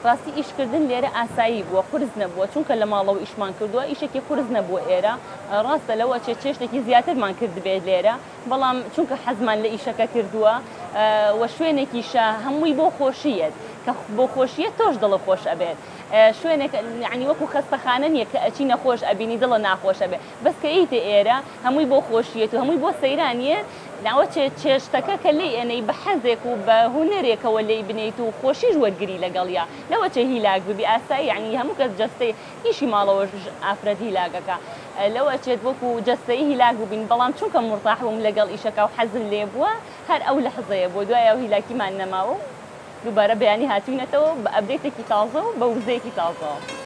ڕاستی ئیشکردن لێرە ئاسایی بووە قورس نەبووە چونکە لە ماڵەوە ئیشمان کردووە ئیشێکی قورس نەبووە ئێرە ڕاستە لەوە چێشتێکی زیاترمان کرد بێت لێرە بەڵام چونکە حەزمان لە ئیشەکە کردووە و شوێنێکیشە هەمووی بۆ خۆشیەت کە بۆ خۆشیە تۆش دڵە خۆش ئەبێت شوێنێک ینی وەکو خەستەخانە نیە کە ئەچی نەخۆش ئەبینی دڵە ناخۆشە بێت بەس کە ئیتە ئێرە هەمووی بۆ خۆشیێت و هەمووی بۆ سەیرانیە ناوە چێشتەکە کە لێ ئێنەی بە حەزێک و بە هونەرێکەوە لێی بنیت و خۆشیش وەرگری لەگەڵیا لەوە چێ هیلاک ببی ئاسایی یعنی هەموو کەس جەستەی ئیشی ماڵەوە ئافرەت هیلاکەکە لەوە چێت وەکو جەستەی هیلاک ببین بەڵام چونکە مرتاح بووم لەگەڵ ئیشەکە و حەزم لێ بووە هەر ئەو لەحزەیە بۆ دوایە و هیلاکیمان نەماوە دووبارە بەیانی هاتوینەتەوە بە ئەبدێتێکی تازە و بە وزەیەکی تازە.